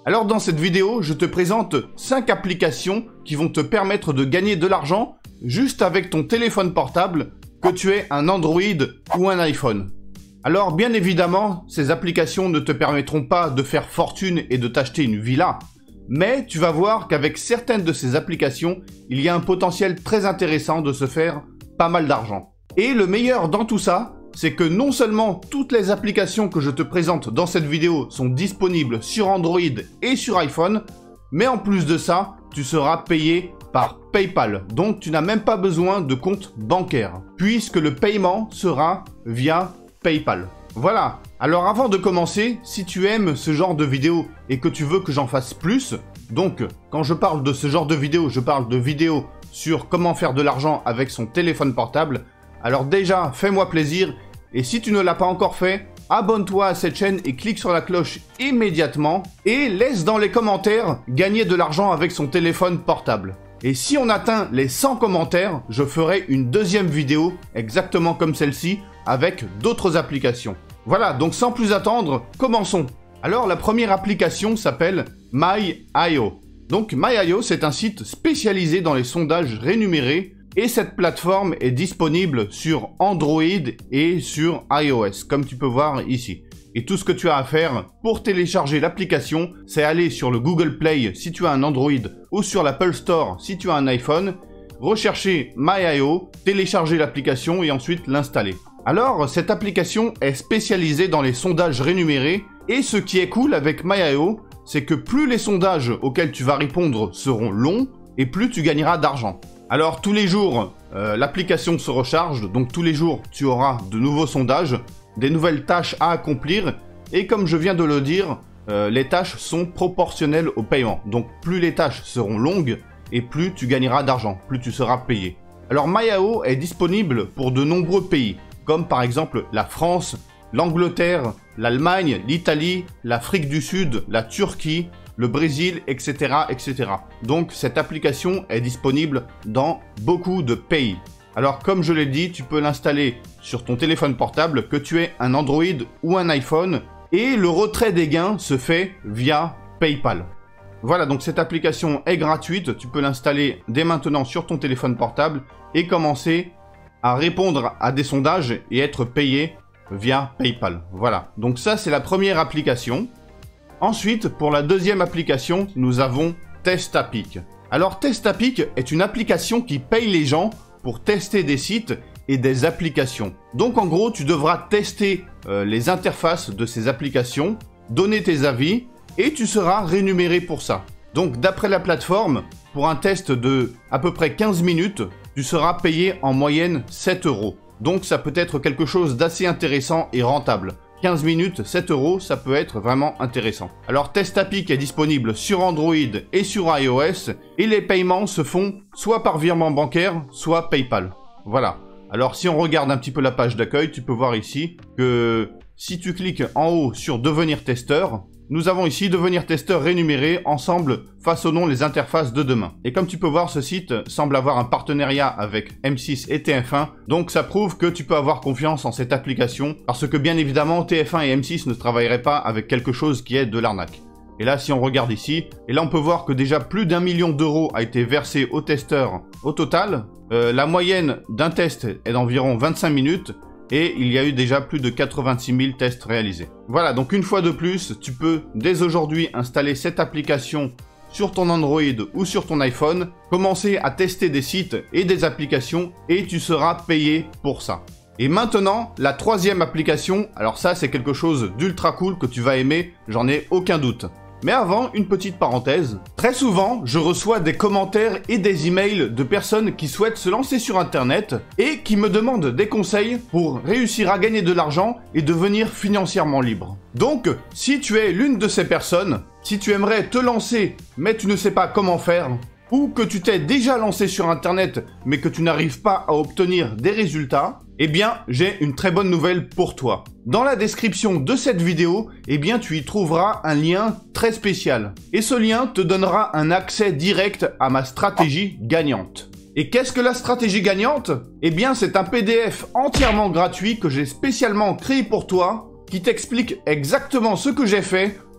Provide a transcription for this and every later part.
Alors dans cette vidéo, je te présente 5 applications qui vont te permettre de gagner de l'argent juste avec ton téléphone portable, que tu aies un Android ou un iPhone. Alors bien évidemment, ces applications ne te permettront pas de faire fortune et de t'acheter une villa, mais tu vas voir qu'avec certaines de ces applications, il y a un potentiel très intéressant de se faire pas mal d'argent. Et le meilleur dans tout ça, c'est que non seulement toutes les applications que je te présente dans cette vidéo sont disponibles sur Android et sur iPhone, mais en plus de ça, tu seras payé par PayPal. Donc tu n'as même pas besoin de compte bancaire, puisque le paiement sera via PayPal. Voilà. Alors avant de commencer, si tu aimes ce genre de vidéo et que tu veux que j'en fasse plus, donc quand je parle de ce genre de vidéo, je parle de vidéos sur comment faire de l'argent avec son téléphone portable. Alors déjà, fais-moi plaisir, et si tu ne l'as pas encore fait, abonne-toi à cette chaîne et clique sur la cloche immédiatement, et laisse dans les commentaires gagner de l'argent avec son téléphone portable. Et si on atteint les 100 commentaires, je ferai une deuxième vidéo, exactement comme celle-ci, avec d'autres applications. Voilà, donc sans plus attendre, commençons. Alors la première application s'appelle My.io. Donc My.io, c'est un site spécialisé dans les sondages rémunérés, et cette plateforme est disponible sur Android et sur iOS, comme tu peux voir ici. Et tout ce que tu as à faire pour télécharger l'application, c'est aller sur le Google Play si tu as un Android ou sur l'Apple Store si tu as un iPhone, rechercher My.io, télécharger l'application et ensuite l'installer. Alors, cette application est spécialisée dans les sondages rémunérés, et ce qui est cool avec My.io, c'est que plus les sondages auxquels tu vas répondre seront longs, et plus tu gagneras d'argent. Alors tous les jours, l'application se recharge, donc tous les jours tu auras de nouveaux sondages, des nouvelles tâches à accomplir, et comme je viens de le dire, les tâches sont proportionnelles au paiement. Donc plus les tâches seront longues, et plus tu gagneras d'argent, plus tu seras payé. Alors My.io est disponible pour de nombreux pays, comme par exemple la France, l'Angleterre, l'Allemagne, l'Italie, l'Afrique du Sud, la Turquie, le Brésil, etc., etc. Donc cette application est disponible dans beaucoup de pays. Alors comme je l'ai dit, tu peux l'installer sur ton téléphone portable, que tu aies un Android ou un iPhone, et le retrait des gains se fait via PayPal. Voilà, donc cette application est gratuite, tu peux l'installer dès maintenant sur ton téléphone portable et commencer à répondre à des sondages et être payé via PayPal. Voilà, donc ça c'est la première application. Ensuite, pour la deuxième application, nous avons Testapic. Alors Testapic est une application qui paye les gens pour tester des sites et des applications. Donc en gros, tu devras tester les interfaces de ces applications, donner tes avis, et tu seras rémunéré pour ça. Donc d'après la plateforme, pour un test de à peu près 15 minutes, tu seras payé en moyenne 7 €. Donc ça peut être quelque chose d'assez intéressant et rentable. 15 minutes, 7 €, ça peut être vraiment intéressant. Alors Testapic est disponible sur Android et sur iOS, et les paiements se font soit par virement bancaire, soit PayPal. Voilà. Alors si on regarde un petit peu la page d'accueil, tu peux voir ici que si tu cliques en haut sur devenir testeur, nous avons ici devenir testeur rémunéré, ensemble façonnons les interfaces de demain. Et comme tu peux voir, ce site semble avoir un partenariat avec M6 et TF1, donc ça prouve que tu peux avoir confiance en cette application, parce que bien évidemment TF1 et M6 ne travailleraient pas avec quelque chose qui est de l'arnaque. Et là si on regarde ici, et là on peut voir que déjà plus d'1 million d'euros a été versé aux testeurs au total. La moyenne d'un test est d'environ 25 minutes, et il y a eu déjà plus de 86 000 tests réalisés. Voilà, donc une fois de plus, tu peux dès aujourd'hui installer cette application sur ton Android ou sur ton iPhone, commencer à tester des sites et des applications, et tu seras payé pour ça. Et maintenant, la troisième application, alors ça c'est quelque chose d'ultra cool que tu vas aimer, j'en ai aucun doute. Mais avant, une petite parenthèse. Très souvent, je reçois des commentaires et des emails de personnes qui souhaitent se lancer sur Internet et qui me demandent des conseils pour réussir à gagner de l'argent et devenir financièrement libre. Donc, si tu es l'une de ces personnes, si tu aimerais te lancer mais tu ne sais pas comment faire, ou que tu t'es déjà lancé sur Internet mais que tu n'arrives pas à obtenir des résultats, eh bien, j'ai une très bonne nouvelle pour toi. Dans la description de cette vidéo, eh bien, tu y trouveras un lien très spécial. Et ce lien te donnera un accès direct à ma stratégie gagnante. Et qu'est-ce que la stratégie gagnante? Eh bien, c'est un PDF entièrement gratuit que j'ai spécialement créé pour toi, qui t'explique exactement ce que j'ai fait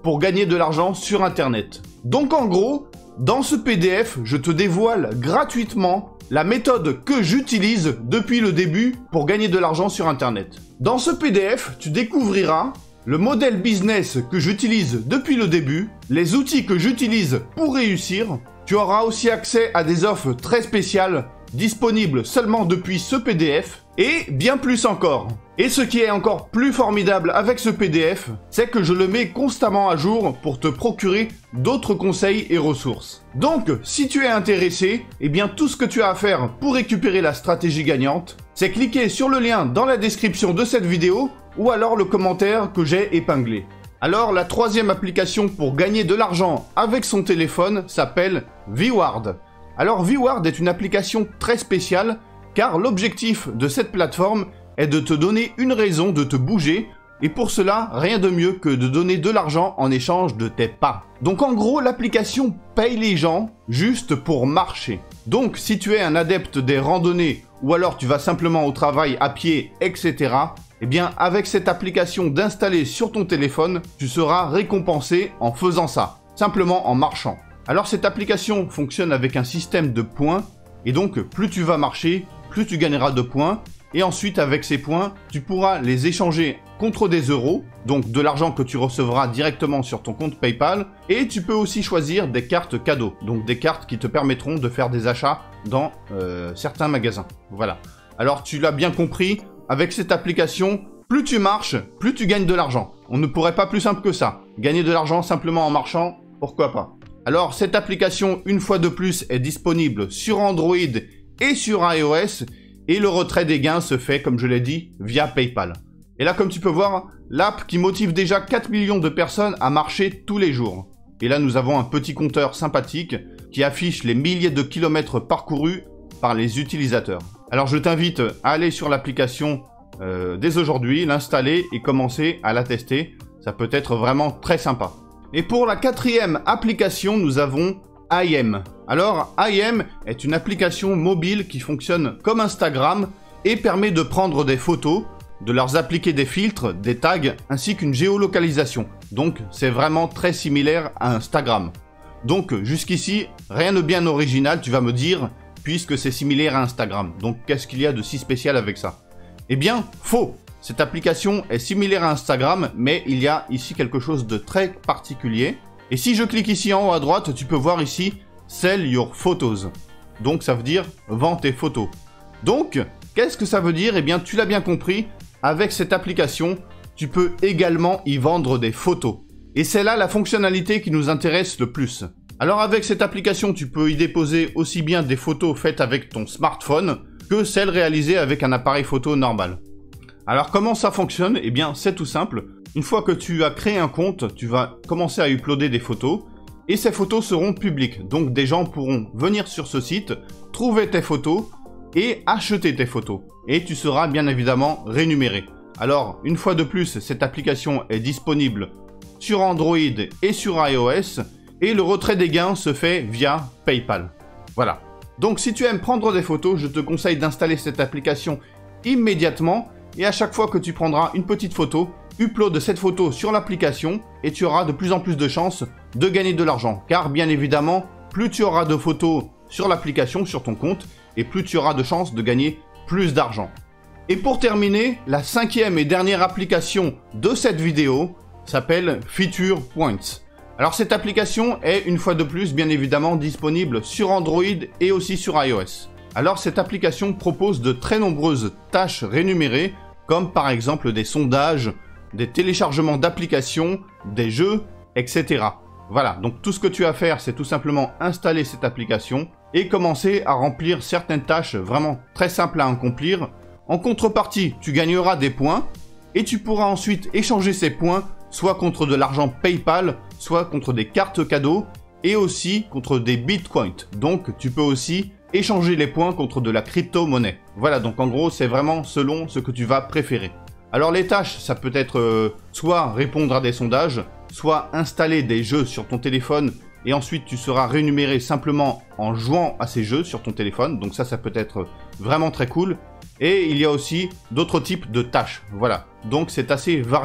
pour gagner de l'argent sur Internet. Donc en gros, dans ce PDF, je te dévoile gratuitement la méthode que j'utilise depuis le début pour gagner de l'argent sur Internet. Dans ce PDF, tu découvriras le modèle business que j'utilise depuis le début, les outils que j'utilise pour réussir. Tu auras aussi accès à des offres très spéciales disponibles seulement depuis ce PDF et bien plus encore. Et ce qui est encore plus formidable avec ce PDF, c'est que je le mets constamment à jour pour te procurer d'autres conseils et ressources. Donc, si tu es intéressé, eh bien tout ce que tu as à faire pour récupérer la stratégie gagnante, c'est cliquer sur le lien dans la description de cette vidéo ou alors le commentaire que j'ai épinglé. Alors, la troisième application pour gagner de l'argent avec son téléphone s'appelle VWard. Alors, VWard est une application très spéciale car l'objectif de cette plateforme est de te donner une raison de te bouger et pour cela, rien de mieux que de donner de l'argent en échange de tes pas. Donc en gros, l'application paye les gens juste pour marcher. Donc si tu es un adepte des randonnées ou alors tu vas simplement au travail à pied, etc., eh bien avec cette application d'installer sur ton téléphone, tu seras récompensé en faisant ça, simplement en marchant. Alors cette application fonctionne avec un système de points et donc plus tu vas marcher, plus tu gagneras de points. Et ensuite, avec ces points, tu pourras les échanger contre des euros, donc de l'argent que tu recevras directement sur ton compte PayPal. Et tu peux aussi choisir des cartes cadeaux, donc des cartes qui te permettront de faire des achats dans certains magasins. Voilà. Alors, tu l'as bien compris, avec cette application, plus tu marches, plus tu gagnes de l'argent. On ne pourrait pas plus simple que ça. Gagner de l'argent simplement en marchant, pourquoi pas. Alors, cette application, une fois de plus, est disponible sur Android et sur iOS. Et le retrait des gains se fait, comme je l'ai dit, via PayPal. Et là, comme tu peux voir, l'app qui motive déjà 4 millions de personnes à marcher tous les jours. Et là, nous avons un petit compteur sympathique qui affiche les milliers de kilomètres parcourus par les utilisateurs. Alors, je t'invite à aller sur l'application dès aujourd'hui, l'installer et commencer à la tester. Ça peut être vraiment très sympa. Et pour la quatrième application, nous avons IM. Alors, IM est une application mobile qui fonctionne comme Instagram et permet de prendre des photos, de leur appliquer des filtres, des tags, ainsi qu'une géolocalisation. Donc, c'est vraiment très similaire à Instagram. Donc, jusqu'ici, rien de bien original, tu vas me dire, puisque c'est similaire à Instagram. Donc, qu'est-ce qu'il y a de si spécial avec ça? Eh bien, faux! Cette application est similaire à Instagram, mais il y a ici quelque chose de très particulier. Et si je clique ici en haut à droite, tu peux voir ici « Sell your photos ». Donc ça veut dire « Vends tes photos ». Donc, qu'est-ce que ça veut dire? Eh bien, tu l'as bien compris, avec cette application, tu peux également y vendre des photos. Et c'est là la fonctionnalité qui nous intéresse le plus. Alors avec cette application, tu peux y déposer aussi bien des photos faites avec ton smartphone que celles réalisées avec un appareil photo normal. Alors comment ça fonctionne? Eh bien, c'est tout simple. Une fois que tu as créé un compte, tu vas commencer à uploader des photos et ces photos seront publiques. Donc des gens pourront venir sur ce site, trouver tes photos et acheter tes photos. Et tu seras bien évidemment rémunéré. Alors, une fois de plus, cette application est disponible sur Android et sur iOS et le retrait des gains se fait via PayPal. Voilà. Donc si tu aimes prendre des photos, je te conseille d'installer cette application immédiatement et à chaque fois que tu prendras une petite photo, upload cette photo sur l'application et tu auras de plus en plus de chances de gagner de l'argent. Car bien évidemment, plus tu auras de photos sur l'application, sur ton compte, et plus tu auras de chances de gagner plus d'argent. Et pour terminer, la cinquième et dernière application de cette vidéo s'appelle Feature Points. Alors cette application est une fois de plus bien évidemment disponible sur Android et aussi sur iOS. Alors cette application propose de très nombreuses tâches rémunérées comme par exemple des sondages, des téléchargements d'applications, des jeux, etc. Voilà, donc tout ce que tu as à faire, c'est tout simplement installer cette application et commencer à remplir certaines tâches vraiment très simples à accomplir. En contrepartie, tu gagneras des points et tu pourras ensuite échanger ces points soit contre de l'argent PayPal, soit contre des cartes cadeaux et aussi contre des bitcoins. Donc tu peux aussi échanger les points contre de la crypto-monnaie. Voilà, donc en gros, c'est vraiment selon ce que tu vas préférer. Alors les tâches, ça peut être soit répondre à des sondages, soit installer des jeux sur ton téléphone et ensuite tu seras rémunéré simplement en jouant à ces jeux sur ton téléphone. Donc ça peut être vraiment très cool. Et il y a aussi d'autres types de tâches. Voilà, donc c'est assez varié.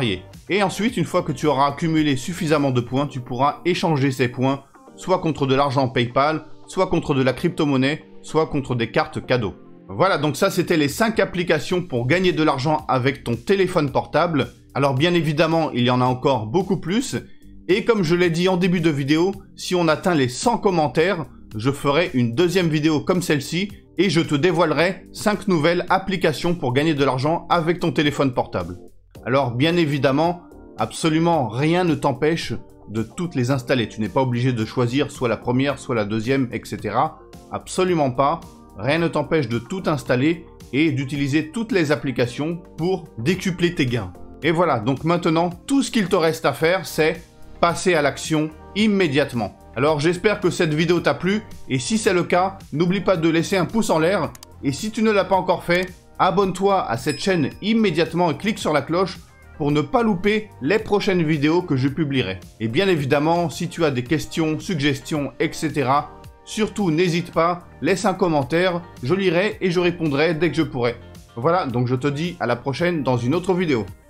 Et ensuite, une fois que tu auras accumulé suffisamment de points, tu pourras échanger ces points, soit contre de l'argent PayPal, soit contre de la crypto-monnaie, soit contre des cartes cadeaux. Voilà, donc ça c'était les 5 applications pour gagner de l'argent avec ton téléphone portable. Alors bien évidemment, il y en a encore beaucoup plus. Et comme je l'ai dit en début de vidéo, si on atteint les 100 commentaires, je ferai une deuxième vidéo comme celle-ci et je te dévoilerai 5 nouvelles applications pour gagner de l'argent avec ton téléphone portable. Alors bien évidemment, absolument rien ne t'empêche de toutes les installer. Tu n'es pas obligé de choisir soit la première, soit la deuxième, etc. Absolument pas. Rien ne t'empêche de tout installer et d'utiliser toutes les applications pour décupler tes gains. Et voilà, donc maintenant, tout ce qu'il te reste à faire, c'est passer à l'action immédiatement. Alors j'espère que cette vidéo t'a plu et si c'est le cas, n'oublie pas de laisser un pouce en l'air. Et si tu ne l'as pas encore fait, abonne-toi à cette chaîne immédiatement et clique sur la cloche pour ne pas louper les prochaines vidéos que je publierai. Et bien évidemment, si tu as des questions, suggestions, etc., surtout n'hésite pas, laisse un commentaire, je lirai et je répondrai dès que je pourrai. Voilà, donc je te dis à la prochaine dans une autre vidéo.